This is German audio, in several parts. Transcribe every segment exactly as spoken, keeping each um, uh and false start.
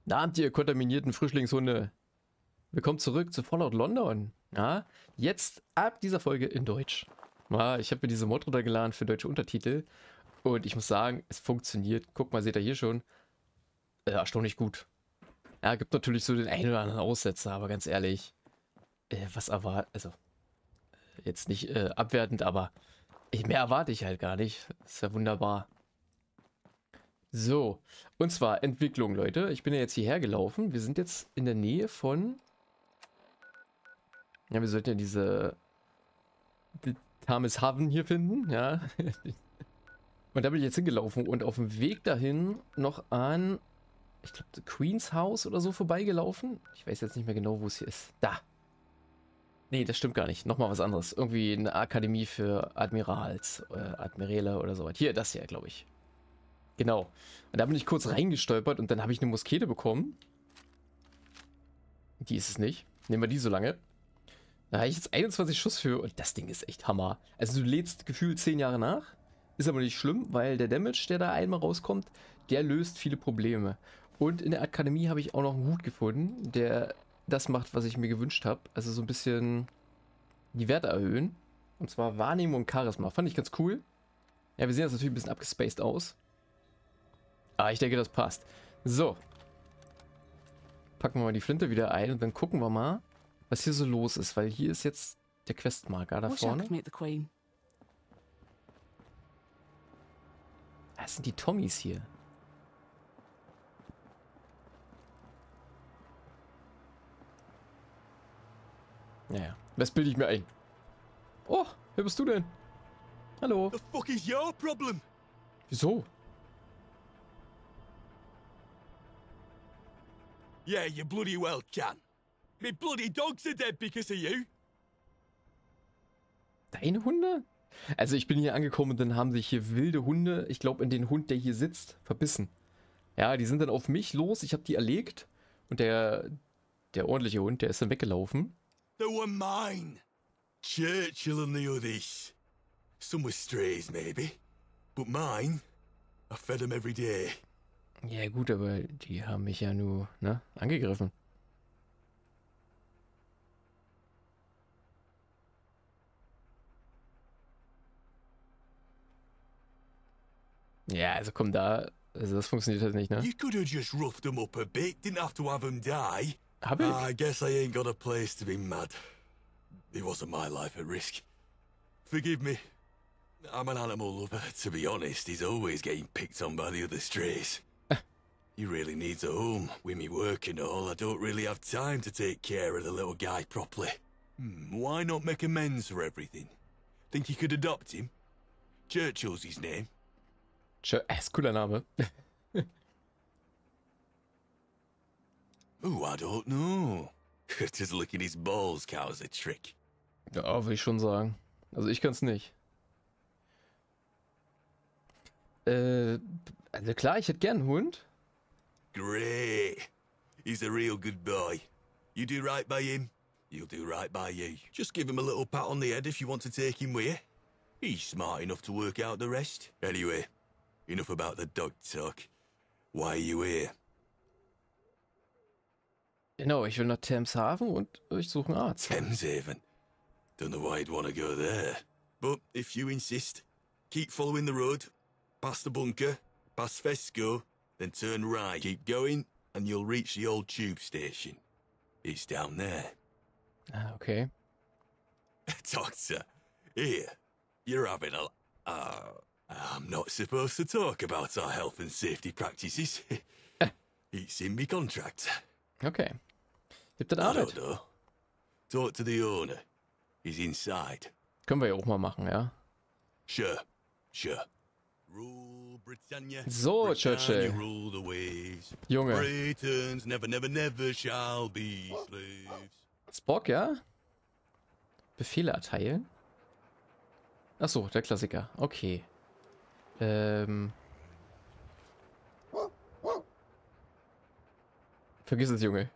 Da habt ihr kontaminierten Frischlingshunde. Willkommen zurück zu Fallout London. Ja, jetzt ab dieser Folge in Deutsch. Ja, ich habe mir diese Mod runtergeladen für deutsche Untertitel und ich muss sagen, es funktioniert. Guck mal, seht ihr hier schon. Äh, erstaunlich gut. Ja, gibt natürlich so den einen oder anderen Aussetzer, aber ganz ehrlich, äh, was erwartet, also jetzt nicht äh, abwertend, aber ich, mehr erwarte ich halt gar nicht. Ist ja wunderbar. So, und zwar Entwicklung, Leute. Ich bin ja jetzt hierher gelaufen. Wir sind jetzt in der Nähe von... Ja, wir sollten ja diese... Die Thameshaven hier finden, ja. Und da bin ich jetzt hingelaufen und auf dem Weg dahin noch an... Ich glaube, Queen's House oder so vorbeigelaufen. Ich weiß jetzt nicht mehr genau, wo es hier ist. Da. Nee, das stimmt gar nicht. Nochmal was anderes. Irgendwie eine Akademie für Admirals, äh, Admiräle oder so. Hier, das hier, glaube ich. Genau. Und da bin ich kurz reingestolpert und dann habe ich eine Muskete bekommen. Die ist es nicht. Nehmen wir die so lange. Da habe ich jetzt einundzwanzig Schuss für und das Ding ist echt Hammer. Also du lädst gefühlt zehn Jahre nach. Ist aber nicht schlimm, weil der Damage, der da einmal rauskommt, der löst viele Probleme. Und in der Akademie habe ich auch noch einen Hut gefunden, der das macht, was ich mir gewünscht habe. Also so ein bisschen die Werte erhöhen. Und zwar Wahrnehmung und Charisma. Fand ich ganz cool. Ja, wir sehen jetzt natürlich ein bisschen abgespaced aus. Ah, ich denke, das passt. So. Packen wir mal die Flinte wieder ein und dann gucken wir mal, was hier so los ist. Weil hier ist jetzt der Questmarker da vorne. Das sind die Tommys hier. Naja, was bilde ich mir ein? Oh, wer bist du denn? Hallo. The fuck is your problem? Wieso? Yeah, you bloody well can. Me bloody dogs are dead because of you. Deine Hunde? Also ich bin hier angekommen und dann haben sich hier wilde Hunde, ich glaube in den Hund, der hier sitzt, verbissen. Ja, die sind dann auf mich los, ich habe die erlegt und der, der ordentliche Hund, der ist dann weggelaufen. They were mine. Churchill and the others. Some were strays, maybe. But mine, I fed them every day. Ja gut, aber die haben mich ja nur, ne, angegriffen. Ja, also komm da, also das funktioniert halt nicht, ne? You could have just roughed them up a bit, didn't have to have them die. Hab ich? I guess I ain't got a place to be mad. It wasn't my life at risk. Forgive me. I'm an animal lover. To be honest, he's always getting picked on by the other strays. He really needs a home. With me work and all, I don't really have time to take care of the little guy properly. Hmm, why not make amends for everything? Think you could adopt him? Churchill's his name. Tja, ist cooler Name. Oh, I don't know. Just licking his balls counts a trick. Ja, würde ich schon sagen. Also ich kann's nicht. Äh, also klar, ich hätte gern einen Hund. Great. He's a real good boy. You do right by him, he'll do right by you. Just give him a little pat on the head if you want to take him with you. He's smart enough to work out the rest. Anyway, enough about the dog talk. Why are you here? Genau, ich will nach Thameshaven und ich suche einen Arzt. Thameshaven. Don't know why you'd want to go there. But if you insist, keep following the road. Past the bunker, past Fesco, then turn right. Keep going, and you'll reach the old tube station. It's down there. Ah, okay. Doctor, here, you're having a... Uh, I'm not supposed to talk about our health and safety practices. It's in me contract. Okay. Gibt das I Arbeit? don't know. Talk to the owner. He's inside. Können wir ja auch mal machen, ja. Sure, sure. Rule Britannia. So, Britannia Churchill. rule the ways. Junge. Britons never, never, never shall be slaves. Spock, ja? Befehle erteilen? Achso, der Klassiker. Okay. Ähm. Vergiss es, Junge.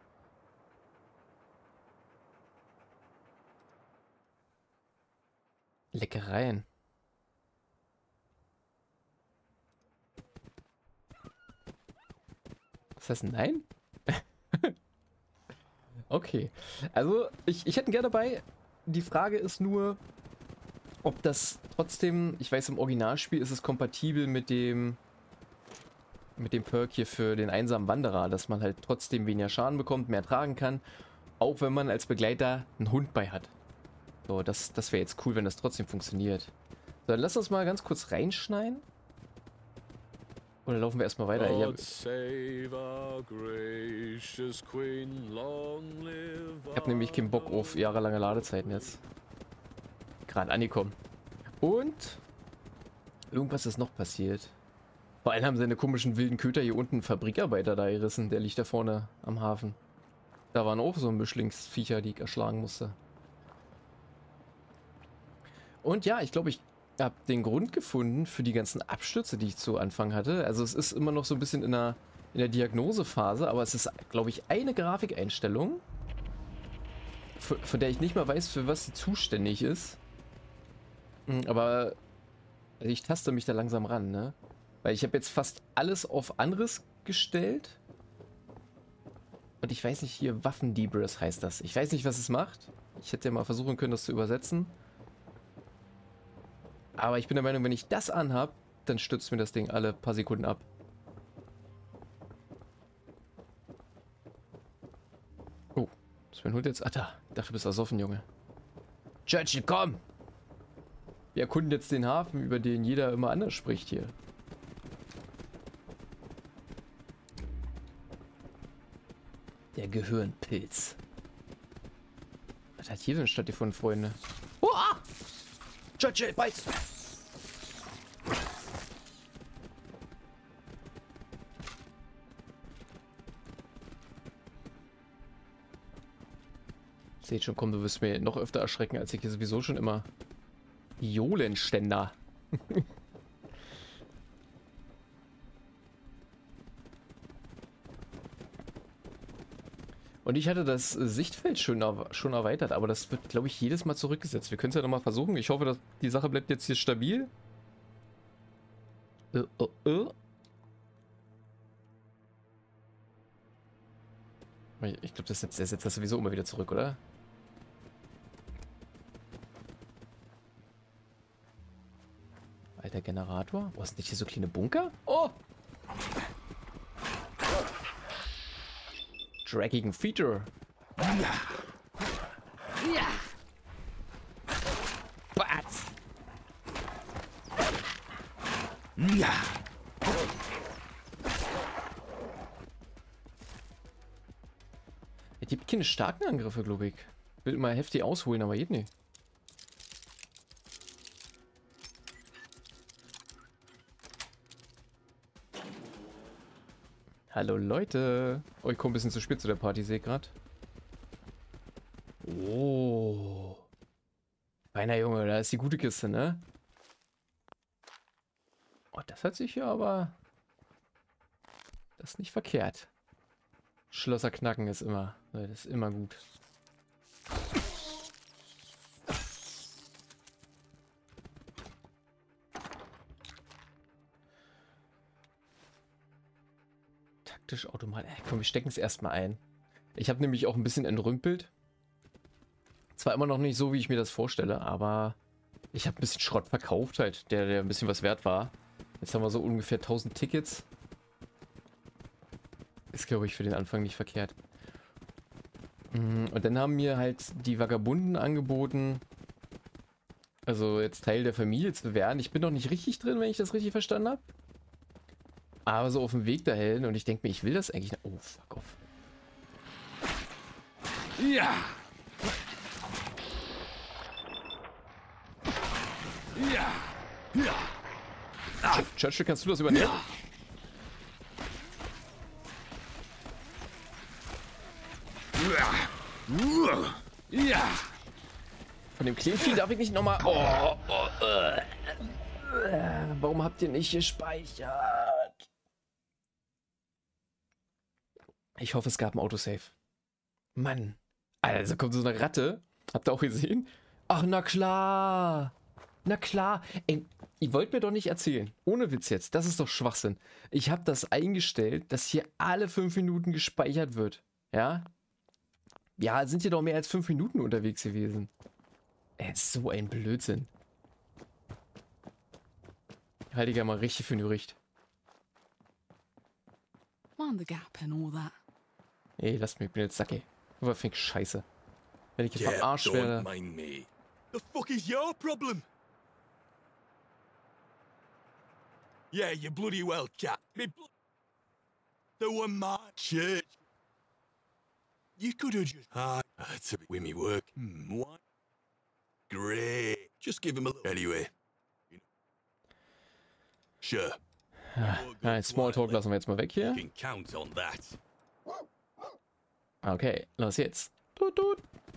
Leckereien. Was heißt nein? Okay. Also, ich, ich hätte ihn gerne dabei. Die Frage ist nur, ob das trotzdem, ich weiß, im Originalspiel ist es kompatibel mit dem mit dem Perk hier für den einsamen Wanderer, dass man halt trotzdem weniger Schaden bekommt, mehr tragen kann, auch wenn man als Begleiter einen Hund bei hat. So, das, das wäre jetzt cool, wenn das trotzdem funktioniert. So, dann lass uns mal ganz kurz reinschneiden. Oder laufen wir erstmal weiter? Ich habe hab nämlich keinen Bock auf jahrelange Ladezeiten jetzt. Gerade angekommen. Und irgendwas ist noch passiert. Vor allem haben seine komischen wilden Köter hier unten einen Fabrikarbeiter da gerissen. Der liegt da vorne am Hafen. Da waren auch so Mischlingsviecher, die ich erschlagen musste. Und ja, ich glaube, ich habe den Grund gefunden für die ganzen Abstürze, die ich zu Anfang hatte. Also es ist immer noch so ein bisschen in der, in der Diagnosephase, aber es ist, glaube ich, eine Grafikeinstellung, für, von der ich nicht mal weiß, für was sie zuständig ist. Aber ich taste mich da langsam ran, ne? Weil ich habe jetzt fast alles auf anderes gestellt. Und ich weiß nicht, hier Waffendebress heißt das. Ich weiß nicht, was es macht. Ich hätte ja mal versuchen können, das zu übersetzen. Aber ich bin der Meinung, wenn ich das anhab, dann stürzt mir das Ding alle paar Sekunden ab. Oh, Sven holt jetzt... Ach da, ich dachte, du bist ersoffen, Junge. Churchill, komm! Wir erkunden jetzt den Hafen, über den jeder immer anders spricht hier. Der Gehirnpilz. Was hat hier denn stattgefunden, Freunde? Uah! Churchill, beiß! Seht schon, komm, du wirst mir noch öfter erschrecken, als ich hier sowieso schon immer. Violenständer. Und ich hatte das Sichtfeld schon, schon erweitert, aber das wird, glaube ich, jedes Mal zurückgesetzt. Wir können es ja nochmal versuchen. Ich hoffe, dass die Sache bleibt jetzt hier stabil. Äh, äh, äh. Ich glaube, das setzt, das setzt das sowieso immer wieder zurück, oder? Alter Generator. Wo ist denn hier so kleine Bunker? Oh! Draggigen Feature. Ja. Ja. Batz. Ja. Es gibt keine starken Angriffe, glaube ich. Will mal heftig ausholen, aber geht nicht. Hallo Leute. Oh, ich komme ein bisschen zu spät zu der Party, sehe ich gerade. Oh. Feiner Junge, da ist die gute Kiste, ne? Oh, das hat sich ja aber... Das ist nicht verkehrt. Schlösser knacken ist immer... Das ist immer gut. Automat. Ey, komm, wir stecken es erstmal ein. Ich habe nämlich auch ein bisschen entrümpelt. Zwar immer noch nicht so, wie ich mir das vorstelle, aber ich habe ein bisschen Schrott verkauft halt, der, der ein bisschen was wert war. Jetzt haben wir so ungefähr tausend Tickets. Ist, glaube ich, für den Anfang nicht verkehrt. Und dann haben mir halt die Vagabunden angeboten, also jetzt Teil der Familie zu werden. Ich bin noch nicht richtig drin, wenn ich das richtig verstanden habe. Aber so auf dem Weg dahin und ich denke mir, ich will das eigentlich... Oh, fuck off. Ja! Ja! Ja! Ah. Churchill, kannst du das übernehmen? Ja! Ja! Von dem Kleinvieh darf ich nicht nochmal... Oh, oh, äh. Warum habt ihr nicht gespeichert? Ich hoffe, es gab ein Autosave. Mann. Also kommt so eine Ratte. Habt ihr auch gesehen? Ach, na klar. Na klar. Ey, ihr wollt mir doch nicht erzählen. Ohne Witz jetzt. Das ist doch Schwachsinn. Ich habe das eingestellt, dass hier alle fünf Minuten gespeichert wird. Ja? Ja, sind hier doch mehr als fünf Minuten unterwegs gewesen. Ey, so ein Blödsinn. Halte ich ja mal richtig für ein Gerücht. Mind the gap and all that. Ey, lass mich, ich bin jetzt Sacke. Was für ein Scheiße. Wenn ich hier Yeah, verarscht don't werde. mind me. The fuck is your problem? Yeah, you bloody well, cat. Me bl- There were my church. You could have just... Ah, that's a bit with me work. Hmm, what? Great. Just give him a little... Anyway. Sure. Nein, Smalltalk lassen wir jetzt mal weg hier. You can count on that. Okay, los jetzt. Tut, tut.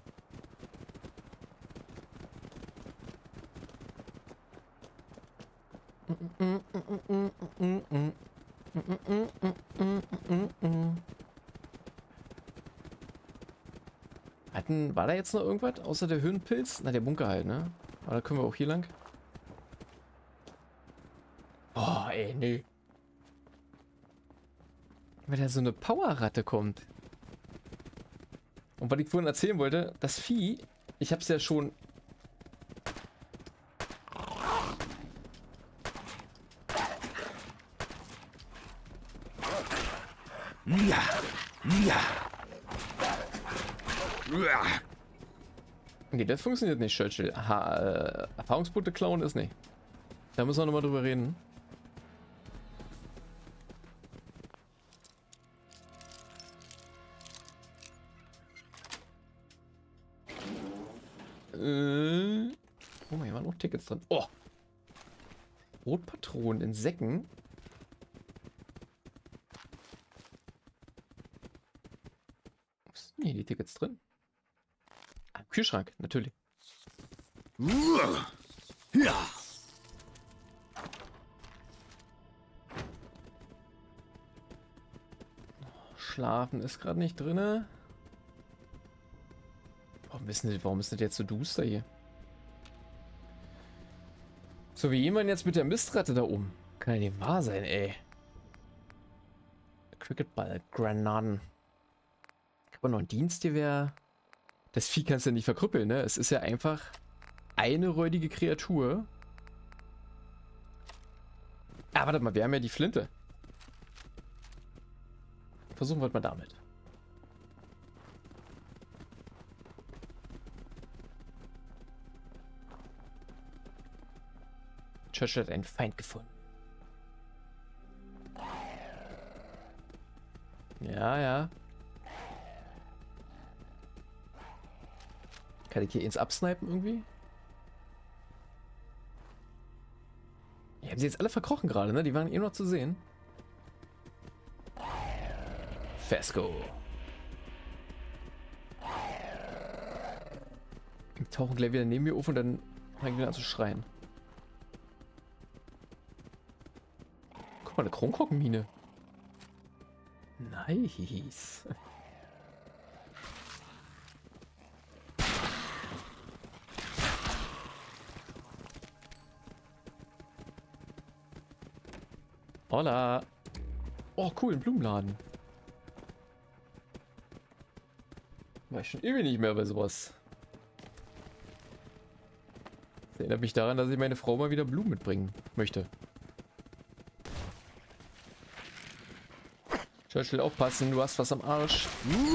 Hatten, war da jetzt noch irgendwas außer der Höhenpilz? Na, der Bunker halt, ne? Aber da können wir auch hier lang. Boah, ey, nee. Wenn da so eine Powerratte kommt. Und was ich vorhin erzählen wollte, das Vieh, ich hab's ja schon... Ja, ja. Okay, das funktioniert nicht, Churchill. Aha, äh, Erfahrungspunkte klauen ist nicht. Da müssen wir nochmal drüber reden. Äh, oh, hier waren noch Tickets drin. Oh! Rotpatronen in Säcken. Wo sind denn hier die Tickets drin? Ah, im Kühlschrank, natürlich. Ja. Schlafen ist gerade nicht drin. Warum ist, denn, warum ist das jetzt so duster hier? So wie jemand jetzt mit der Mistratte da oben. Kann ja nicht wahr sein, ey. Cricketball, Granaten. Aber noch ein Dienstgewehr. Das Vieh kannst du ja nicht verkrüppeln, ne? Es ist ja einfach eine räudige Kreatur. Ah, warte mal, wir haben ja die Flinte. Versuchen wir mal damit. Churchill hat einen Feind gefunden. Ja, ja. Kann ich hier ins absnipen irgendwie? Die haben sie jetzt alle verkrochen gerade, ne? Die waren eh noch zu sehen. Fesco. Die tauchen gleich wieder neben mir auf und dann fangen wir an zu schreien. Guck mal, eine Kronkorkenmine. Nice. Hola. Oh, cool, ein Blumenladen. War ich schon ewig nicht mehr bei sowas. Das erinnert mich daran, dass ich meine Frau mal wieder Blumen mitbringen möchte. Churchill, aufpassen, du hast was am Arsch.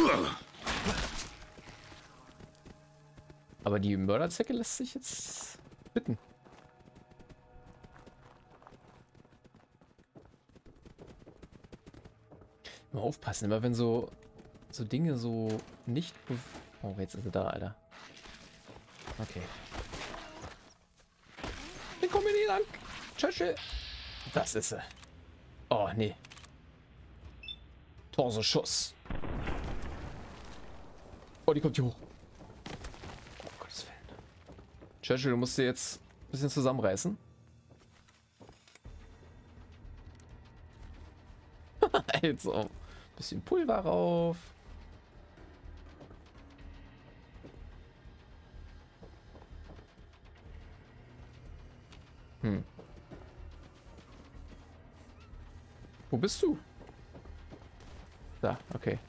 Aber die Mörderzecke lässt sich jetzt bitten. Mal aufpassen, immer wenn so so Dinge so nicht... Oh, jetzt ist er da, Alter. Okay. Den kommen wir nicht lang. Churchill. Das ist er. Oh, nee. Torso-Schuss. Oh, die kommt hier hoch. Oh, Gottes Willen. Churchill, du musst dir jetzt ein bisschen zusammenreißen. Also, bisschen Pulver rauf. Wo bist du? Da, okay.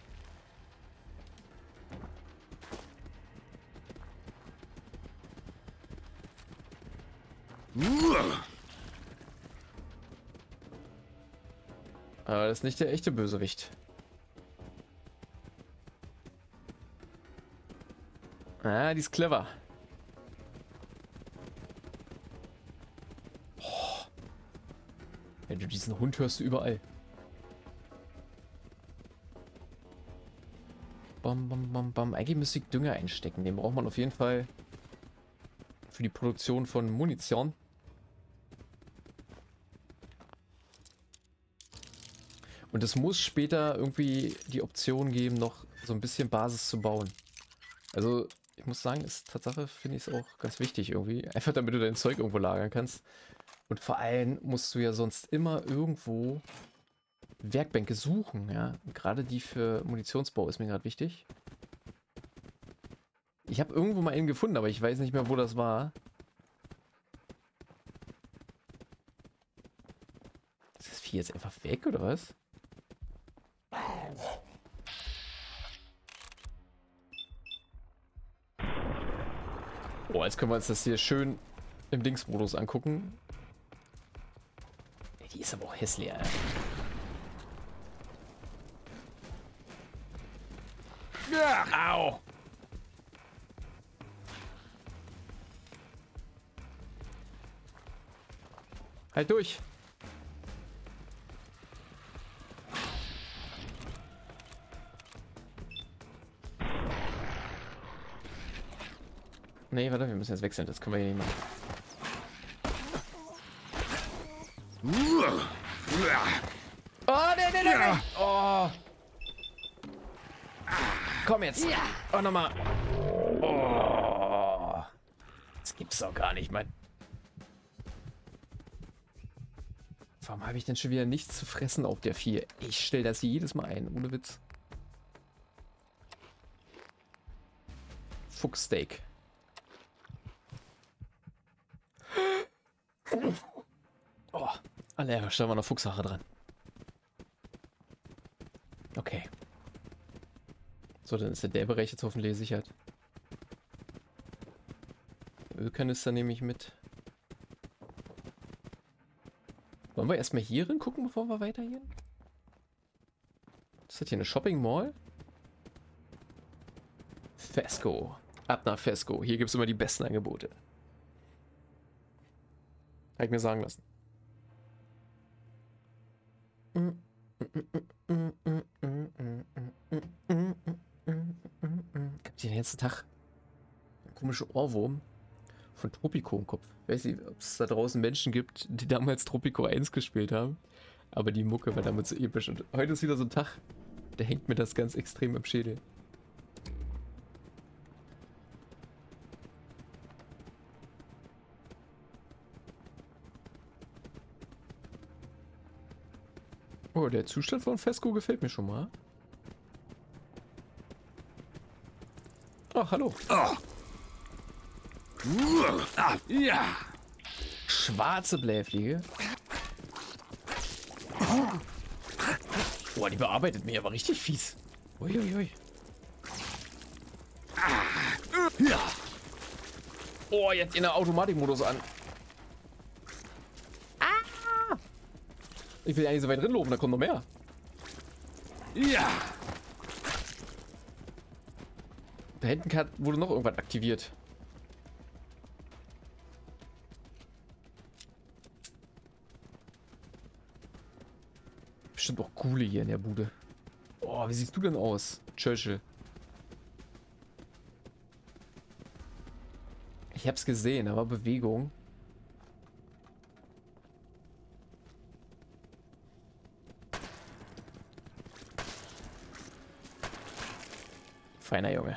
Aber das ist nicht der echte Bösewicht. Ah, die ist clever. Oh. Wenn du diesen Hund hörst, du überall. Bam, bam, bam, bam. Eigentlich müsste ich Dünger einstecken. Den braucht man auf jeden Fall für die Produktion von Munition. Und es muss später irgendwie die Option geben, noch so ein bisschen Basis zu bauen. Also, ich muss sagen, ist Tatsache, finde ich es auch ganz wichtig irgendwie. Einfach damit du dein Zeug irgendwo lagern kannst. Und vor allem musst du ja sonst immer irgendwo Werkbänke suchen, ja. Gerade die für Munitionsbau ist mir gerade wichtig. Ich habe irgendwo mal einen gefunden, aber ich weiß nicht mehr, wo das war. Ist das Vieh jetzt einfach weg, oder was? Oh, jetzt können wir uns das hier schön im Dingsmodus angucken. Ey, die ist aber auch hässlich, Alter. Ja, au! Halt durch! Nee, warte, wir müssen jetzt wechseln, das können wir hier nicht machen. Oh, nee, nee, nee, nee. Oh. Komm jetzt. Oh, nochmal. Oh. Das gibt's doch gar nicht, Mann. Warum habe ich denn schon wieder nichts zu fressen auf der vier? Ich stelle das hier jedes Mal ein, ohne Witz. Fuchssteak. Oh, alle stellen wir noch Fuchshaare dran. Okay. So, dann ist der Bereich jetzt hoffentlich gesichert. Ölkanister nehme ich mit. Wollen wir erstmal hier rein gucken, bevor wir weitergehen? Ist das hier eine Shopping Mall? Fesco. Ab nach Fesco. Hier gibt es immer die besten Angebote. Habe ich mir sagen lassen. Ich hab den ganzen Tag einen komischen Ohrwurm von Tropico im Kopf. Ich weiß nicht, ob es da draußen Menschen gibt, die damals Tropico eins gespielt haben. Aber die Mucke war damals so episch. Und heute ist wieder so ein Tag, da hängt mir das ganz extrem im Schädel. Oh, der Zustand von Fesco gefällt mir schon mal. Ach, hallo. Oh. Ah, ja. Schwarze Blähfliege. Boah, die bearbeitet mich aber richtig fies. Uiuiui. Ja. Oh, jetzt in der Automatikmodus an. Ich will ja nicht so weit drin loben, da kommt noch mehr. Ja. Da hinten kann, wurde noch irgendwas aktiviert. Bestimmt auch coole hier in der Bude. Oh, wie siehst du denn aus, Churchill? Ich hab's gesehen, aber Bewegung. Feiner Junge.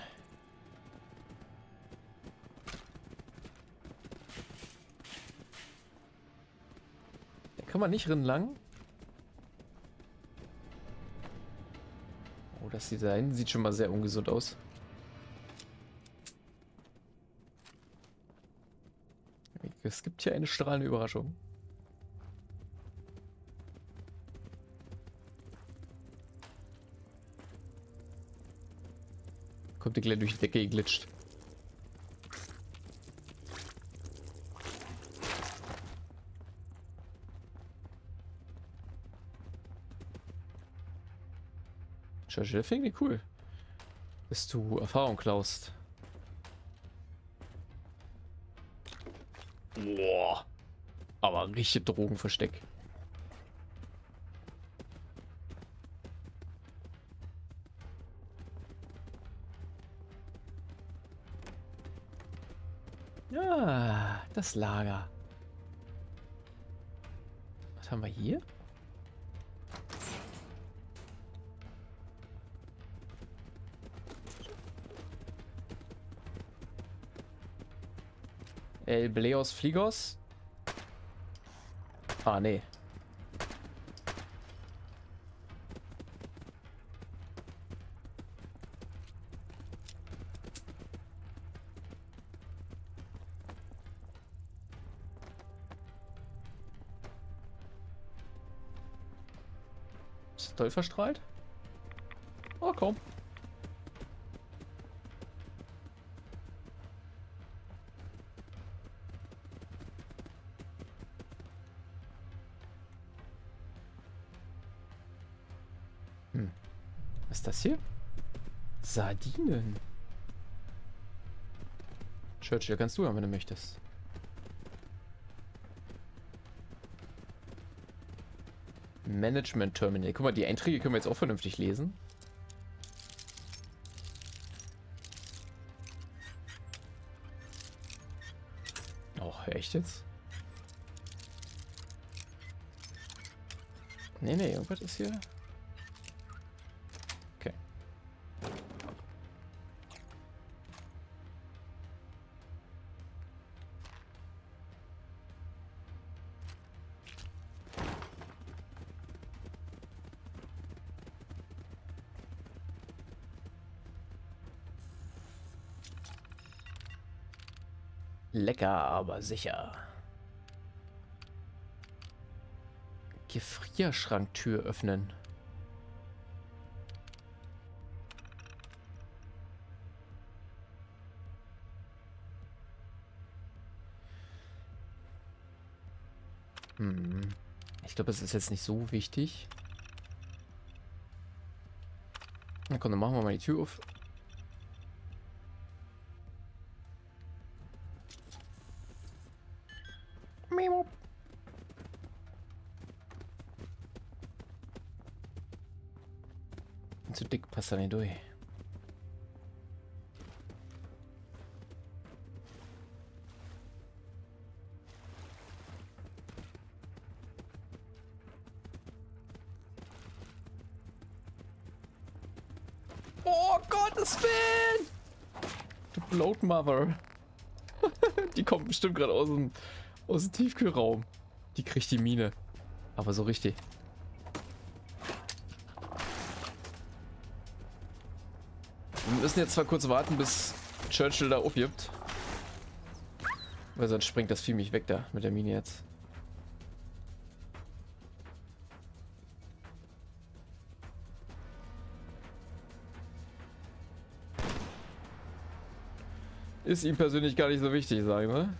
Da kann man nicht rin lang. Oh, das sieht da hinten sieht schon mal sehr ungesund aus. Es gibt hier eine strahlende Überraschung. Kommt der gleich durch die Decke geglitscht. Churchill, finde ich cool. Dass du Erfahrung klaust. Boah. Aber richtig Drogenversteck. Ja, das Lager. Was haben wir hier? El Bleos Fligos. Ah, nee. Ist das doll verstrahlt? Oh, komm. Was ist das hier? Sardinen. Churchill, kannst du haben, wenn du möchtest. Management Terminal. Guck mal, die Einträge können wir jetzt auch vernünftig lesen. Oh, echt jetzt? Nee, nee, irgendwas ist hier. Okay. Lecker, aber sicher. Gefrierschranktür öffnen. Hm. Ich glaube, es ist jetzt nicht so wichtig. Na komm, dann machen wir mal die Tür auf. Zu dick passt da nicht durch. Oh Gottes Willen! Du Bloat Mother. Die kommt bestimmt gerade aus dem, aus dem Tiefkühlraum. Die kriegt die Mine. Aber so richtig. Wir müssen jetzt zwar kurz warten, bis Churchill da aufgibt. Weil sonst springt das Vieh mich weg da mit der Mine jetzt. Ist ihm persönlich gar nicht so wichtig, sagen wir.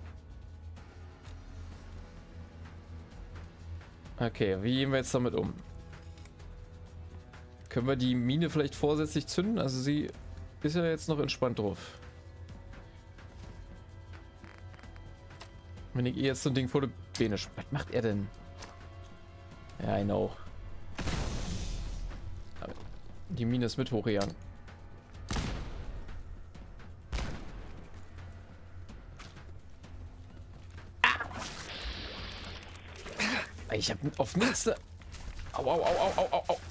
Okay, wie gehen wir jetzt damit um? Können wir die Mine vielleicht vorsätzlich zünden? Also sie ist ja jetzt noch entspannt drauf. Wenn ich ihr jetzt so ein Ding vor der Beine... Was macht er denn? Ja, genau. Die Mine ist mit hochgegangen. Ich hab auf nichts. Au, au, au, au, au, au, au.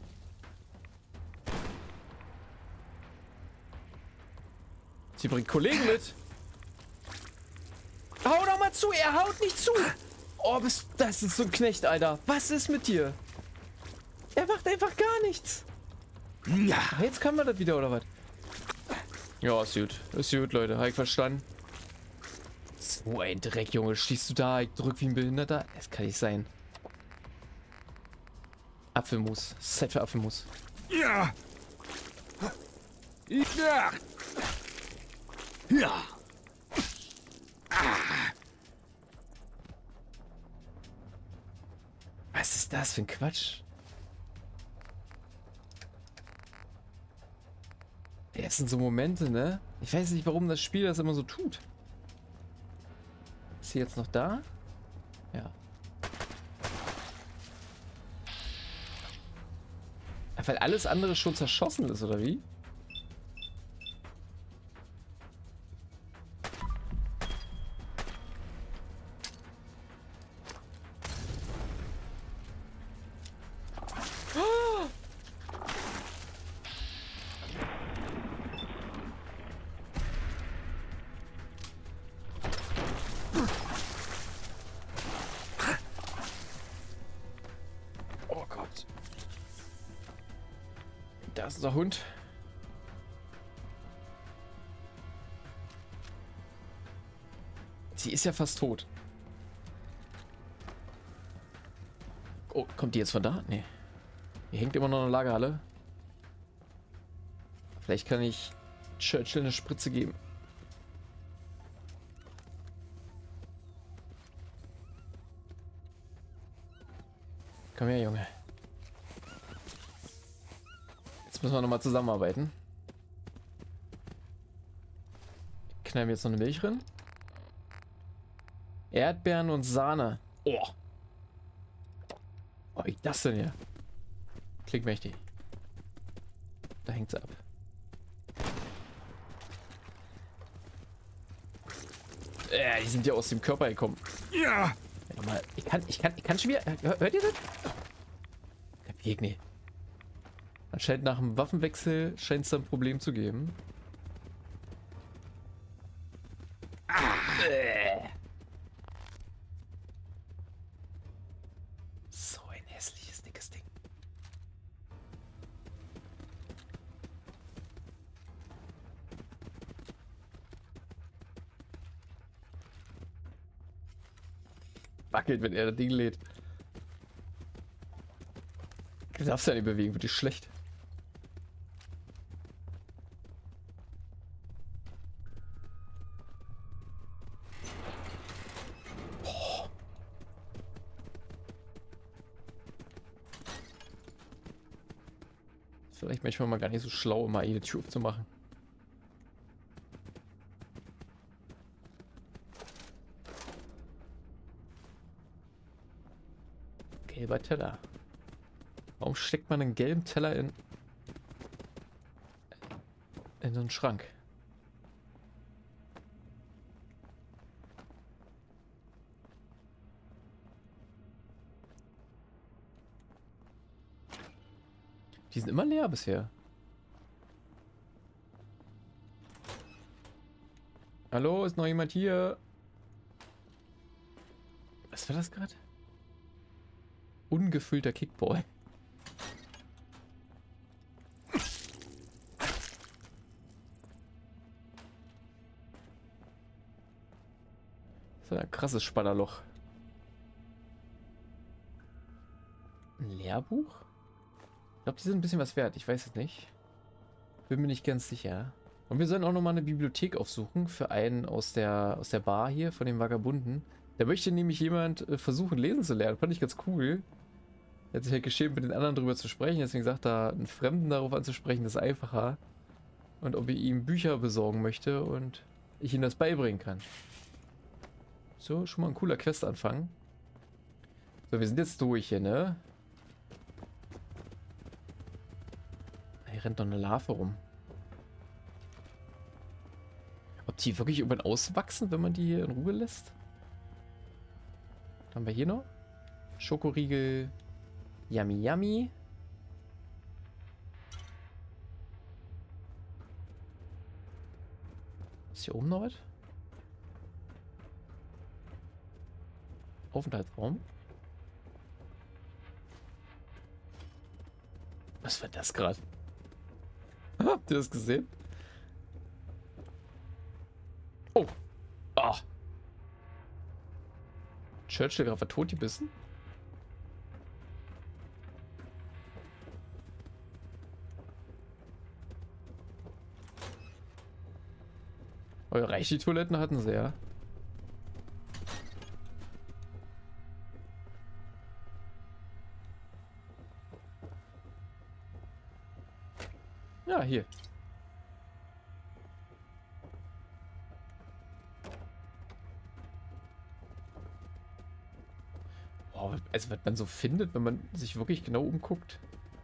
Sie bringt Kollegen mit. Hau doch mal zu, er haut nicht zu. Oh, bist, das ist so ein Knecht, Alter. Was ist mit dir? Er macht einfach gar nichts. Ja. Jetzt kann man das wieder, oder was? Ja, ist gut. Ist gut, Leute. Hab ich verstanden. So ein Dreck, Junge. Stehst du da? Ich drück wie ein Behinderter. Das kann nicht sein. Apfelmus. Zeit für Apfelmus. Ja. Ja. Ja. Was ist das für ein Quatsch? Das sind so Momente, ne? Ich weiß nicht, warum das Spiel das immer so tut. Ist sie jetzt noch da? Ja. Weil alles andere schon zerschossen ist, oder wie? Da ist unser Hund. Sie ist ja fast tot. Oh, kommt die jetzt von da? Nee. Die hängt immer noch in der Lagerhalle. Vielleicht kann ich Churchill eine Spritze geben. Komm her, Junge. Jetzt müssen wir nochmal zusammenarbeiten. Knallen wir jetzt noch eine Milch drin. Erdbeeren und Sahne. Oh. Oh, wie das denn hier? Klingt mächtig. Da hängt sie ab. Äh, die sind ja aus dem Körper gekommen. Ja. Ja, mal, ich kann, ich kann, ich kann schon wieder. Hört ihr das? Kapier nicht. Anscheinend nach dem Waffenwechsel scheint es da ein Problem zu geben. Ah. Äh. So ein hässliches, dickes Ding. Wackelt, wenn er das Ding lädt. Du darfst ja nicht bewegen, wird die schlecht. Boah. Vielleicht manchmal mal gar nicht so schlau, immer jede Tür zu machen. Gelber Teller. Warum steckt man einen gelben Teller in in so einen Schrank? Die sind immer leer bisher. Hallo, ist noch jemand hier? Was war das gerade? Ungefüllter Kickball. Das ist ein krasses Spannerloch. Ein Lehrbuch? Ich glaube, die sind ein bisschen was wert. Ich weiß es nicht. Bin mir nicht ganz sicher. Und wir sollen auch nochmal eine Bibliothek aufsuchen für einen aus der, aus der Bar hier, von den Vagabunden. Da möchte nämlich jemand äh, versuchen, lesen zu lernen. Fand ich ganz cool. Er hat sich halt geschämt, mit den anderen drüber zu sprechen. Deswegen sagt er, einen Fremden darauf anzusprechen, ist einfacher. Und ob ich ihm Bücher besorgen möchte und ich ihm das beibringen kann. So, schon mal ein cooler Questanfang. So, wir sind jetzt durch hier, ne? Hier rennt noch eine Larve rum. Ob die wirklich irgendwann auswachsen, wenn man die hier in Ruhe lässt? Was haben wir hier noch? Schokoriegel. Yummy, yummy. Ist hier oben noch was? Aufenthaltsraum. Was war das gerade? Habt ihr das gesehen? Oh. Ah. Churchill gerade tot gebissen? Oh, ja, reicht die Toiletten hatten sie, ja. Ja, hier. Wow, also was man so findet, wenn man sich wirklich genau umguckt.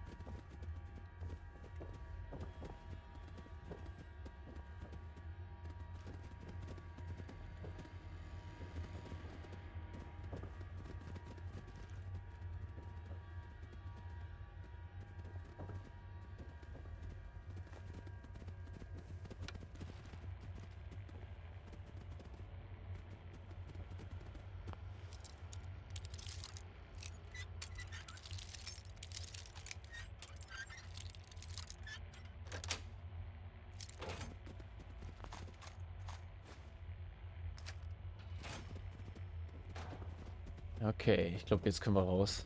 Okay, ich glaube, jetzt können wir raus.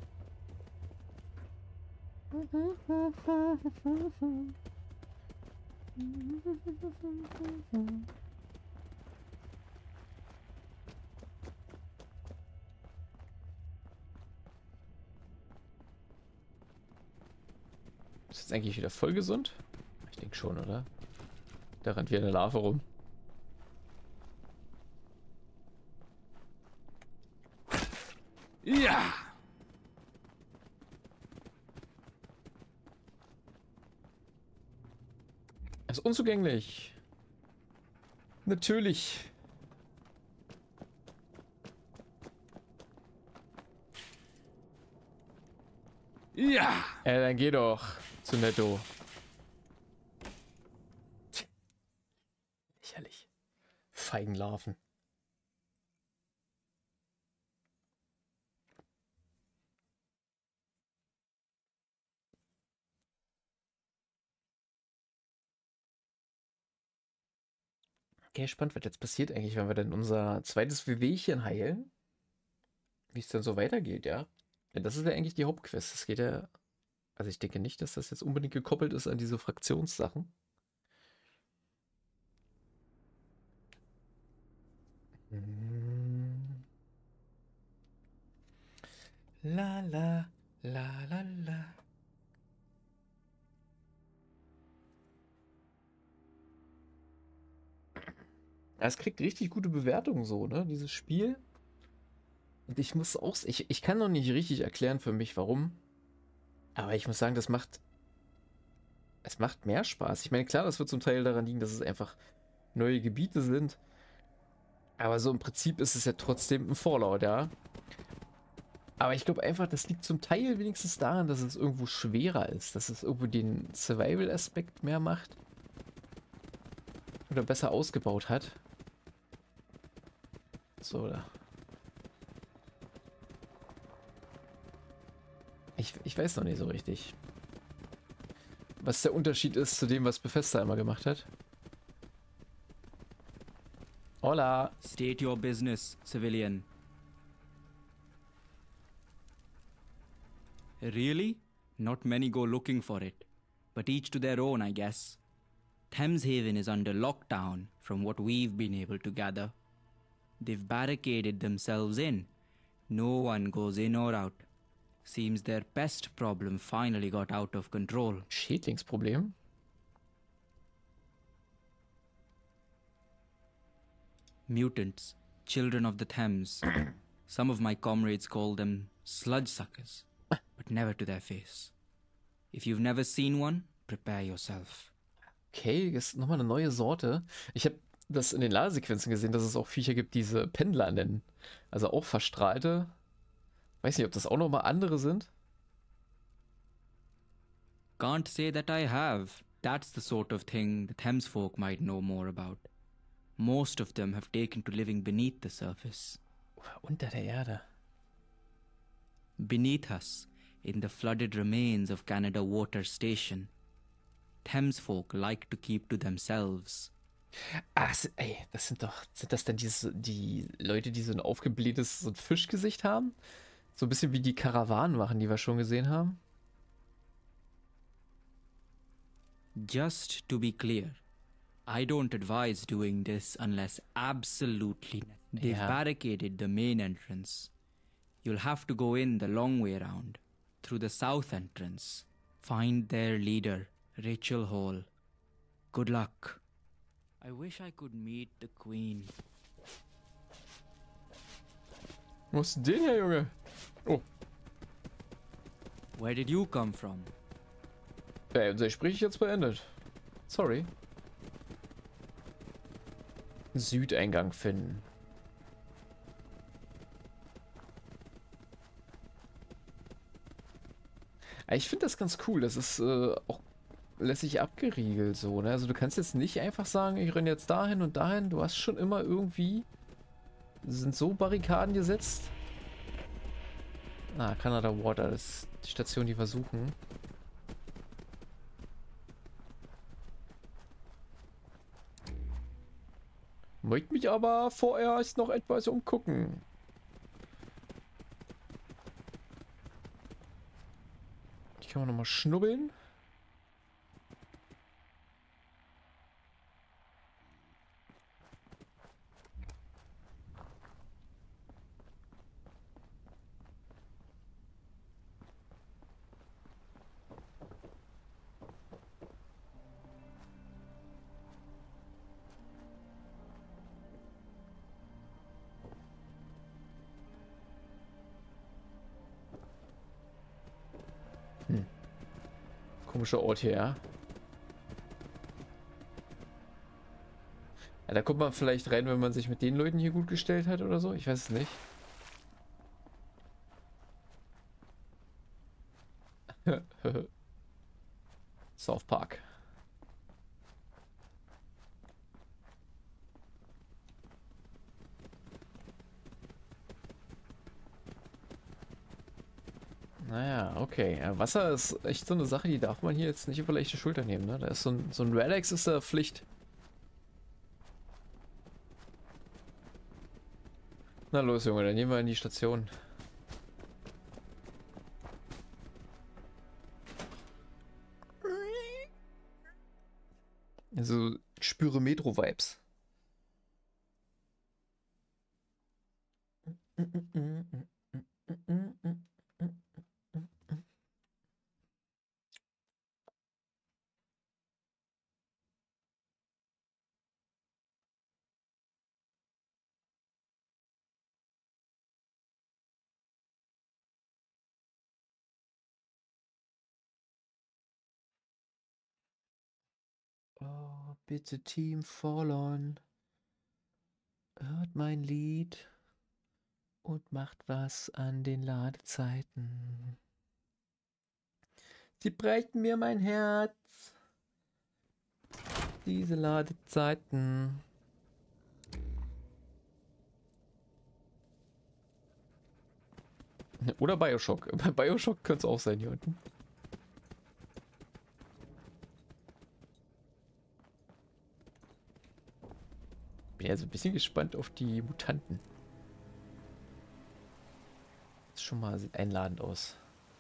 Ist jetzt eigentlich wieder voll gesund? Ich denke schon, oder? Da rennt wieder eine Larve rum. Ja! Er ist unzugänglich. Natürlich. Ja! Ja, dann geh doch zu Netto. Lächerlich. Feigenlarven. Okay, spannend, was jetzt passiert eigentlich, wenn wir dann unser zweites Wehwehchen heilen. Wie es dann so weitergeht, ja. Denn das ist ja eigentlich die Hauptquest. Es geht ja. Also ich denke nicht, dass das jetzt unbedingt gekoppelt ist an diese Fraktionssachen. Hm. La la la la la. Ja, es kriegt richtig gute Bewertungen so, ne, dieses Spiel. Und ich muss auch, ich, ich kann noch nicht richtig erklären für mich, warum. Aber ich muss sagen, das macht, es macht mehr Spaß. Ich meine, klar, das wird zum Teil daran liegen, dass es einfach neue Gebiete sind. Aber so im Prinzip ist es ja trotzdem ein Fallout, ja. Aber ich glaube einfach, das liegt zum Teil wenigstens daran, dass es irgendwo schwerer ist. Dass es irgendwo den Survival-Aspekt mehr macht. Oder besser ausgebaut hat. So, da. Ich, ich weiß noch nicht so richtig, was der Unterschied ist zu dem, was Bethesda immer gemacht hat. Hola. State your business, civilian. Really? Not many go looking for it. But each to their own, I guess. Thameshaven is under lockdown, from what we've been able to gather. They've barricaded themselves in. No one goes in or out. Seems their pest problem finally got out of control. Schädlingsproblem? Mutants, children of the Thames. Some of my comrades call them sludge suckers, but never to their face. If you've never seen one, prepare yourself. Okay, das ist nochmal eine neue Sorte. Ich habe das in den Ladesequenzen gesehen, dass es auch Viecher gibt, die diese Pendler nennen. Also auch Verstrahlte. Weiß nicht, ob das auch nochmal andere sind. Can't say that I have. That's the sort of thing the Thames folk might know more about. Most of them have taken to living beneath the surface. Unter der Erde. Beneath us, in the flooded remains of Canada Water Station, Thames folk like to keep to themselves. Ah, das, ey, das sind doch, sind das denn diese, die Leute, die so ein aufgeblähtes so ein Fischgesicht haben? So ein bisschen wie die Karawanen machen, die wir schon gesehen haben? Just to be clear, I don't advise doing this unless absolutely. They've Yeah. barricaded the main entrance. You'll have to go in the long way around, through the south entrance. Find their leader, Rachel Hall. Good luck. I wish I could meet the Queen. Wo ist denn den her, Junge? Oh, Where did you come from? ja, unser Gespräch ist jetzt beendet. Sorry. Südeingang finden. Ja, ich finde das ganz cool. Das ist äh, auch lässig abgeriegelt so, ne? Also du kannst jetzt nicht einfach sagen, ich renne jetzt dahin und dahin. Du hast schon immer irgendwie... Sind so Barrikaden gesetzt. Ah, Canada Water, das ist die Station, die wir suchen. Möchte mich aber vorerst noch etwas umgucken. Ich kann mal noch mal schnubbeln. Komischer Ort hier, ja. Ja, da kommt man vielleicht rein, wenn man sich mit den Leuten hier gut gestellt hat oder so. Ich weiß es nicht. South Park. Naja, okay. Ja, Wasser ist echt so eine Sache, die darf man hier jetzt nicht über leichte Schulter nehmen, ne? Da ist so ein, so ein Relax ist da Pflicht. Na los, Junge, dann gehen wir in die Station. Also, ich spüre Metro-Vibes. Oh, bitte Team Fallon. Hört mein Lied und macht was an den Ladezeiten. Sie brechen mir mein Herz. Diese Ladezeiten. Oder Bioshock. Bei Bioshock könnte es auch sein hier unten. Bin ja so ein bisschen gespannt auf die Mutanten. Das schon mal sieht einladend aus.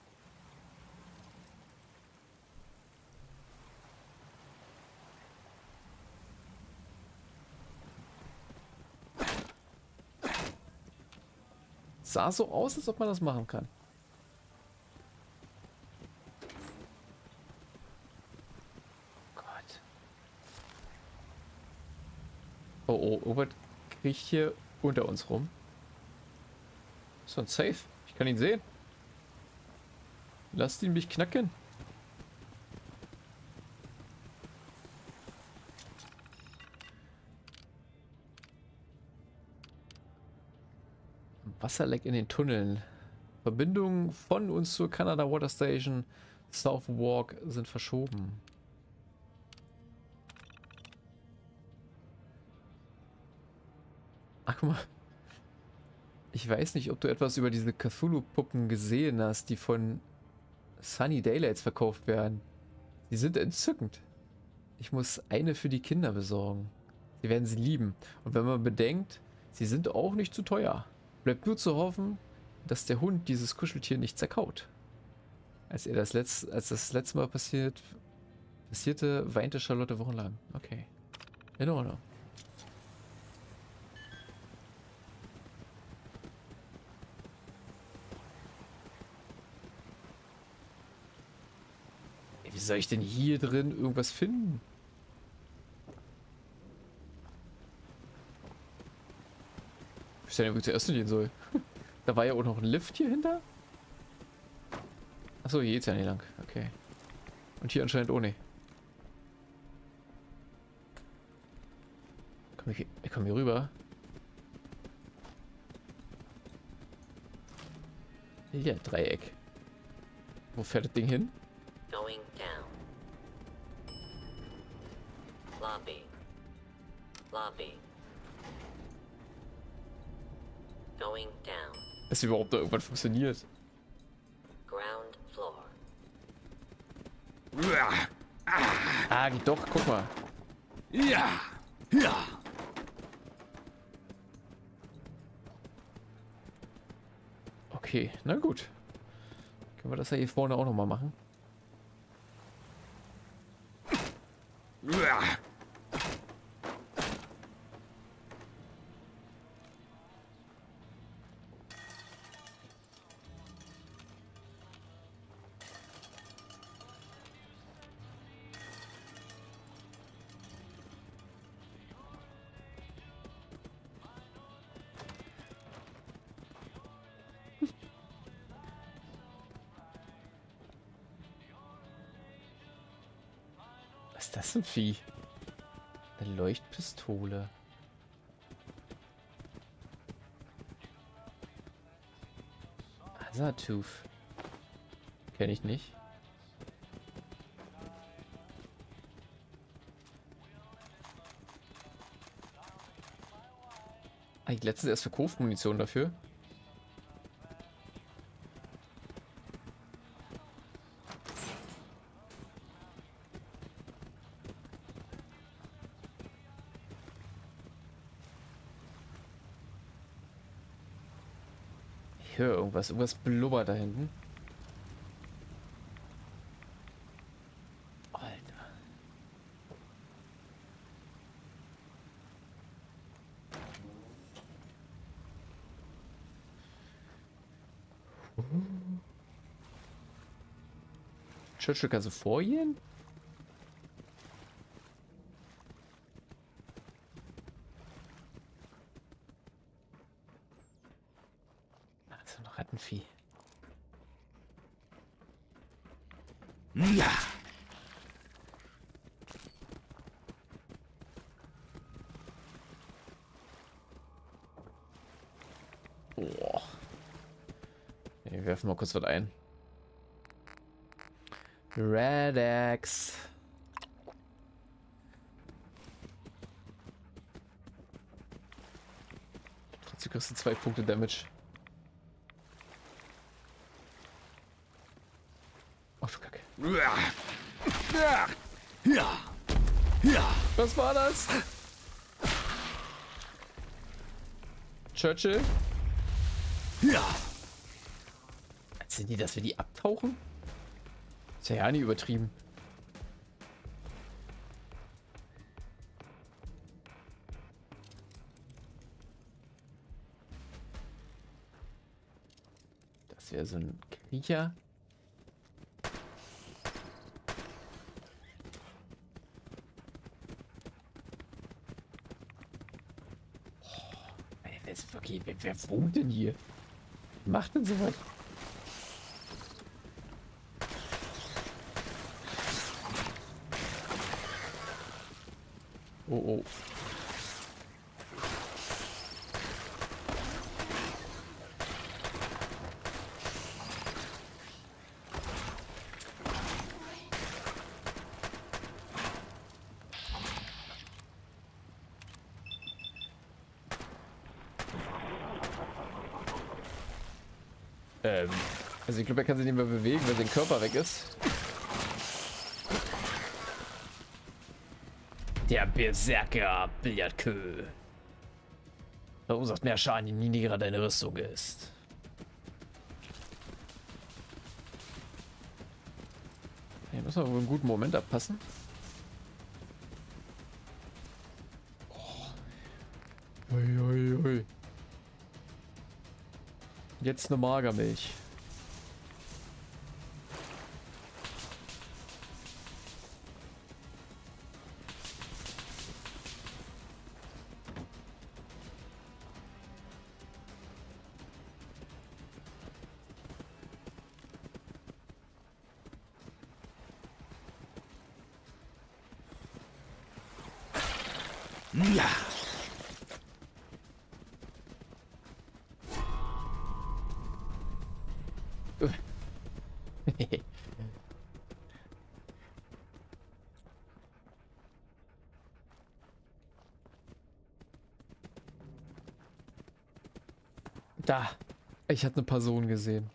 Sah so aus, als ob man das machen kann. Gott. Oh, oh, Robert kriecht hier unter uns rum. So ein Safe. Ich kann ihn sehen. Lasst ihn mich knacken. Wasserleck in den Tunneln. Verbindungen von uns zur Canada Water Station South Walk sind verschoben. Ach, guck mal. Ich weiß nicht, ob du etwas über diese Cthulhu-Puppen gesehen hast, die von Sunny Daylights verkauft werden. Die sind entzückend. Ich muss eine für die Kinder besorgen. Sie werden sie lieben. Und wenn man bedenkt, sie sind auch nicht zu teuer. Bleibt nur zu hoffen, dass der Hund dieses Kuscheltier nicht zerkaut. Als er das letzte, als das letzte Mal passiert, passierte, weinte Charlotte wochenlang. Okay. In Ordnung. Wie soll ich denn hier drin irgendwas finden? Ich weiß ja nicht, wo ich zuerst gehen soll. Da war ja auch noch ein Lift hier hinter. Achso, hier geht's ja nicht lang. Okay. Und hier anscheinend ohne. Komm ich, ich komm hier rüber. Hier, Dreieck. Wo fährt das Ding hin? Going down. Lobby. Lobby. Going down. Dass überhaupt da irgendwas funktioniert. Ground floor. Ah, geht doch, guck mal. Ja! Ja! Okay, na gut. Können wir das ja hier vorne auch nochmal machen? Was ist das denn Vieh? Eine Leuchtpistole. Azatooth. Kenne ich nicht. Ah, ich letztens erst verkauft Munition dafür. Ich höre irgendwas. Irgendwas blubbert da hinten. Alter. Churchill, kannst du vorgehen? Also noch Rattenvieh. Ja! Boah. Wir werfen mal kurz was ein. Red Axe. Trotzdem kriegst du zwei Punkte Damage. Ach du Kacke. Ja! Ja! Ja! Was war das? Churchill? Ja! Sind die, dass wir die abtauchen? Ist ja ja nicht übertrieben. Das wäre so ein Kriecher. Ey, wer ist wirklich, wer, wer wohnt denn hier? Wer macht denn sowas? Oh, oh. Ähm, also ich glaube, er kann sich nicht mehr bewegen, weil sein Körper weg ist. Der Berserker Billardkö verursacht mehr Schaden, je niedriger deine Rüstung ist. Hier müssen wir wohl einen guten Moment abpassen. Ui, ui, ui. Jetzt eine Magermilch. Ja. Da. Ich hatte eine Person gesehen.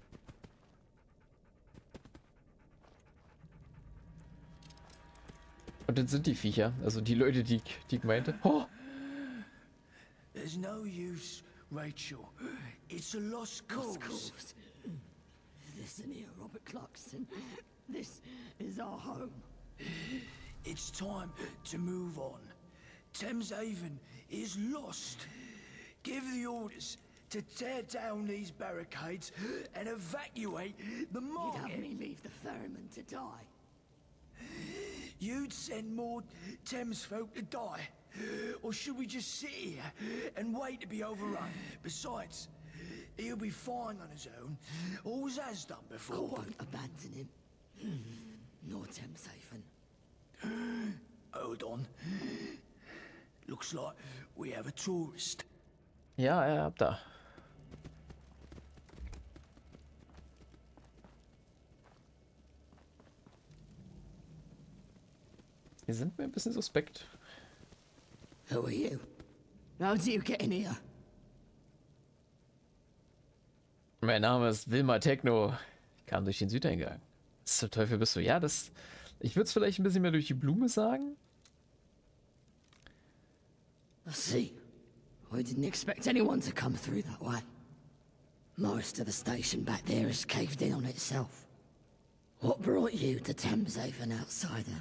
Und dann sind die Viecher, also die Leute, die, die ich meinte. Oh! There's no use, Rachel. It's a lost cause. Cause. Listen here, Robert Clarkson. This is our home. It's time to move on. Thames Haven is lost. Give the orders to tear down these barricades and evacuate the You'd have market. me leave the ferryman to die. You'd send more Thames folk to die. Or should we just sit here and wait to be overrun? Besides, he'll be fine on his own. Always has done I before. won't abandon him. Nor Thames Haven. Hold on. Looks like we have a tourist. Ja, er habt da. Die sind mir ein bisschen suspekt. Who are you? How do you get in here? Mein Name ist Wilmar Techno. Ich kam durch den Südeingang. Was zum Teufel bist du? Ja, das... Ich würde es vielleicht ein bisschen mehr durch die Blume sagen. I see. We didn't expect anyone to come through that way. Most of the station back there has caved in on itself. What brought you to Thames Haven, outsider?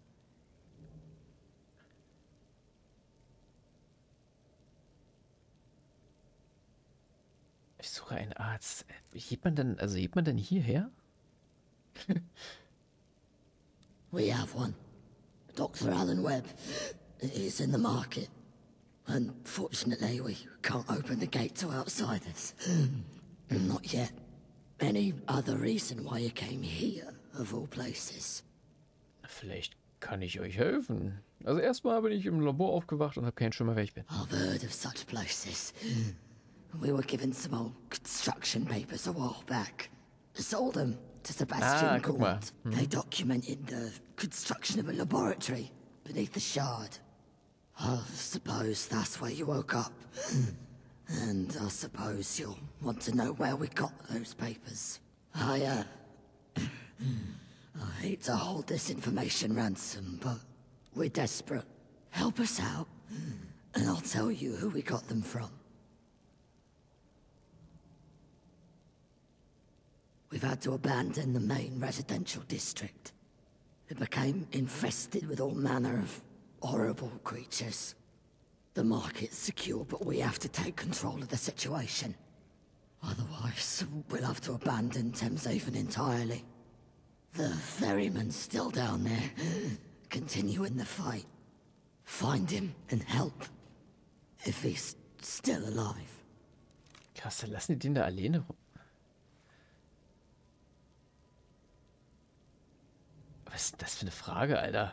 Ich suche einen Arzt. Hebt man denn, also hebt man denn hierher? We have one. Doctor Alan Webb. He's in the market. Unfortunately, we can't open the gate to outsiders. Not yet. Any other reason why you came here, of all places? Vielleicht kann ich euch helfen. Also erstmal bin ich im Labor aufgewacht und habe keinen Schimmer, wer ich bin. I've heard of such places. We were given some old construction papers a while back. Sold them to Sebastian Ah, guck mal. Gaunt. They documented the construction of a laboratory beneath the Shard. I suppose that's where you woke up. And I suppose you'll want to know where we got those papers. I, uh... I hate to hold this information ransom, but we're desperate. Help us out, and I'll tell you who we got them from. We've had to abandon the main residential district. It became infested with all manner of horrible creatures. The market's secure, but we have to take control of the situation. Otherwise, we'll have to abandon Thames Haven entirely. The ferryman's still down there, continuing the fight. Find him and help, if he's still alive. Krass, dann lassen die den da alleine rum. Was ist denn das für eine Frage, Alter?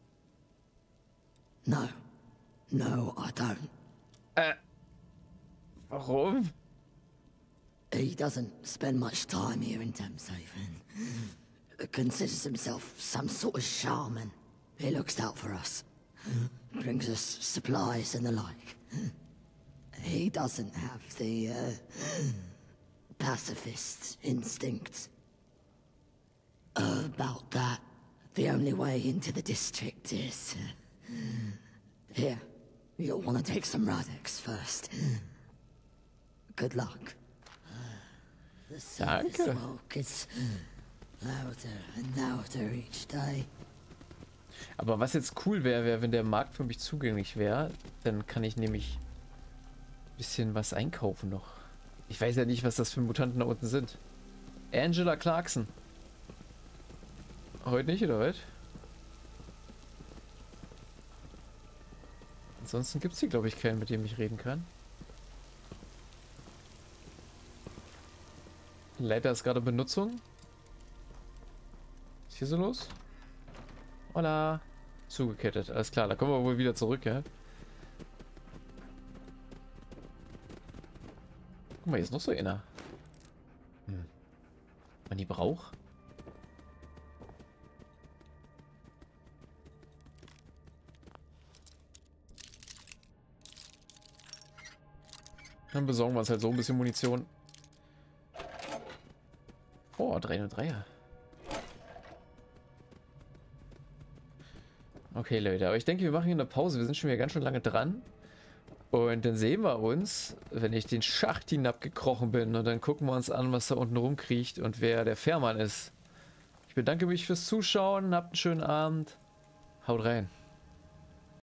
No. No, I don't. Äh. Warum? He doesn't spend much time here in Thames Haven. Considers himself some sort of shaman. He looks out for us. Brings us supplies and the like. He doesn't have the, uh, pacifist instinct. About that, the only way into the district is... Uh, here, you'll want to take some Radex first. Good luck. The surface Danke. smoke is louder and louder each day. Aber was jetzt cool wäre, wäre, wenn der Markt für mich zugänglich wäre, dann kann ich nämlich bisschen was einkaufen noch. Ich weiß ja nicht, was das für Mutanten da unten sind. Angela Clarkson. Heute nicht, oder was? Ansonsten gibt es hier, glaube ich, keinen, mit dem ich reden kann. Leiter ist gerade Benutzung. Was ist hier so los? Hola. Zugekettet. Alles klar, da kommen wir wohl wieder zurück, ja? Guck mal, hier ist noch so einer. Hm. Man die braucht? Dann besorgen wir uns halt so ein bisschen Munition. Oh, drei null dreier. Okay, Leute, aber ich denke, wir machen hier eine Pause. Wir sind schon wieder ganz schön lange dran. Und dann sehen wir uns, wenn ich den Schacht hinabgekrochen bin. Und dann gucken wir uns an, was da unten rumkriecht und wer der Fährmann ist. Ich bedanke mich fürs Zuschauen. Habt einen schönen Abend. Haut rein.